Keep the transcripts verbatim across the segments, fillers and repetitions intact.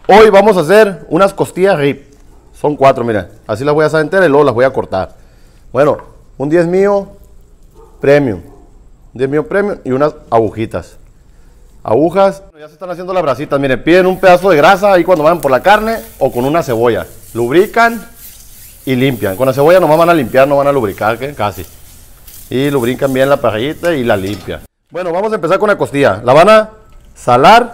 Hoy vamos a hacer unas costillas rib. Son cuatro, miren. Así las voy a hacer enteras y luego las voy a cortar. Bueno, un diez mío premium. Un diez mío premium y unas agujitas. Agujas. Ya se están haciendo las brasitas. Miren, piden un pedazo de grasa ahí cuando van por la carne o con una cebolla. Lubrican y limpian. Con la cebolla nomás van a limpiar, no van a lubricar, ¿qué? Casi. Y lubrican bien la parrillita y la limpian. Bueno, vamos a empezar con la costilla. La van a salar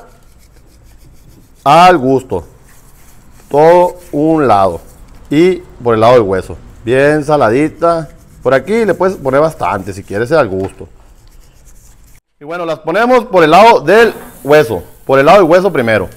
al gusto. Todo un lado. Y por el lado del hueso. Bien saladita. Por aquí le puedes poner bastante si quieres, al gusto. Y bueno, las ponemos por el lado del hueso. Por el lado del hueso primero.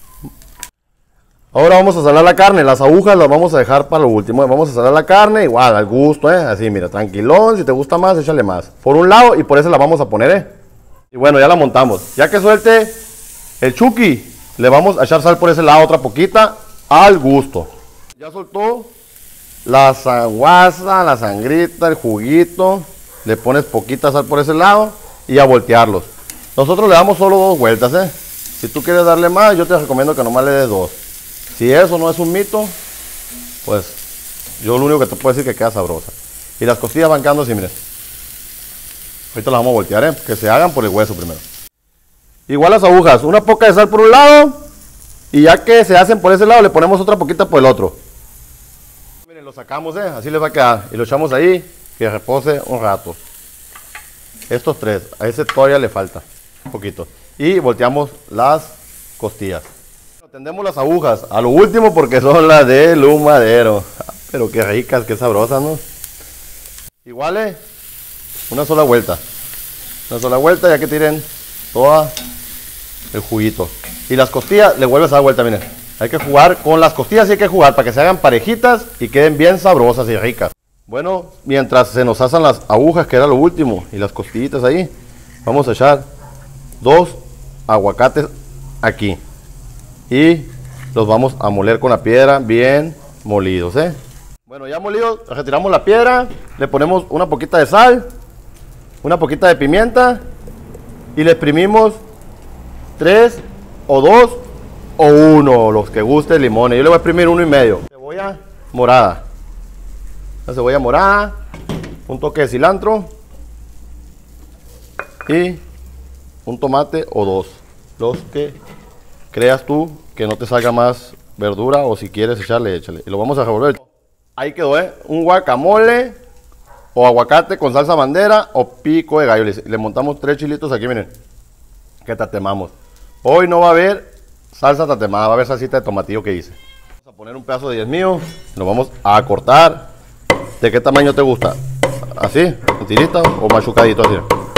Ahora vamos a salar la carne. Las agujas las vamos a dejar para lo último. Vamos a salar la carne igual, al gusto, ¿eh? Así, mira, tranquilón. Si te gusta más, échale más. Por un lado y por ese la vamos a poner, ¿eh? Y bueno, ya la montamos. Ya que suelte el chuki, le vamos a echar sal por ese lado, otra poquita, al gusto. Ya soltó la sanguaza, la sangrita, el juguito. Le pones poquita sal por ese lado y a voltearlos. Nosotros le damos solo dos vueltas, ¿eh? Si tú quieres darle más, yo te recomiendo que nomás le des dos. Si eso no es un mito, pues yo lo único que te puedo decir es que queda sabrosa. Y las costillas van quedando así, miren. Ahorita las vamos a voltear, ¿eh? Que se hagan por el hueso primero. Igual las agujas, una poca de sal por un lado. Y ya que se hacen por ese lado, le ponemos otra poquita por el otro. Miren, lo sacamos, ¿eh? Así les va a quedar. Y lo echamos ahí, que repose un rato. Estos tres, a ese todavía le falta un poquito. Y volteamos las costillas. Tendemos las agujas a lo último porque son las del humadero. Pero qué ricas, qué sabrosas, ¿no? Igual, ¿eh? Una sola vuelta. Una sola vuelta ya que tiren toda el juguito. Y las costillas le vuelves a dar vuelta, miren. Hay que jugar con las costillas, sí hay que jugar para que se hagan parejitas y queden bien sabrosas y ricas. Bueno, mientras se nos asan las agujas, que era lo último, y las costillitas ahí, vamos a echar dos aguacates aquí. Y los vamos a moler con la piedra bien molidos, ¿eh? Bueno, ya molidos, retiramos la piedra, le ponemos una poquita de sal, una poquita de pimienta y le exprimimos tres o dos o uno, los que guste el limón. Yo le voy a exprimir uno y medio. Cebolla morada, la cebolla morada, un toque de cilantro y un tomate o dos, los que creas tú que no te salga más verdura, o si quieres echarle, échale. Y lo vamos a revolver. Ahí quedó, ¿eh? Un guacamole o aguacate con salsa bandera o pico de gallo. Le, le montamos tres chilitos aquí, miren, que tatemamos. Hoy no va a haber salsa tatemada, va a haber salsita de tomatillo que hice. Vamos a poner un pedazo de diez mío, lo vamos a cortar. ¿De qué tamaño te gusta? ¿Así? ¿En tirita o machucadito así?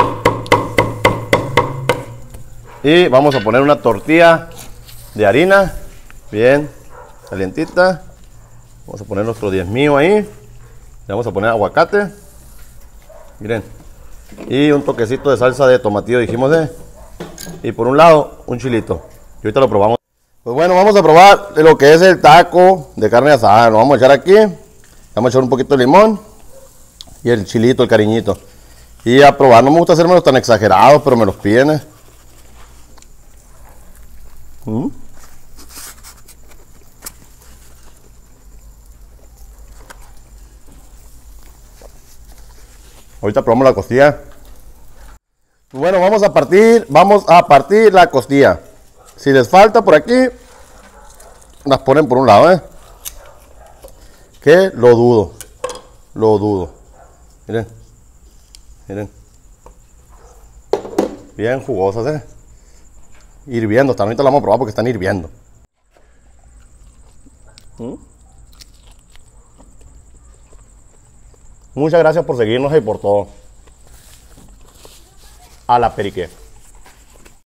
Y vamos a poner una tortilla de harina, bien calientita. Vamos a poner nuestro diez mío ahí. Le vamos a poner aguacate, miren, y un toquecito de salsa de tomatillo, dijimos, ¿eh? Y por un lado, un chilito. Y ahorita lo probamos. Pues bueno, vamos a probar de lo que es el taco de carne asada. Lo vamos a echar aquí. Vamos a echar un poquito de limón y el chilito, el cariñito. Y a probar. No me gusta hacérmelos tan exagerados, pero me los piden, ¿eh? ¿Mm? Ahorita probamos la costilla. Bueno, vamos a partir, vamos a partir la costilla. Si les falta por aquí, las ponen por un lado, ¿eh? Que lo dudo, lo dudo. Miren, miren. Bien jugosas, ¿eh? Hirviendo, hasta ahorita la vamos a probar porque están hirviendo. ¿Mm? Muchas gracias por seguirnos y por todo. A la perique.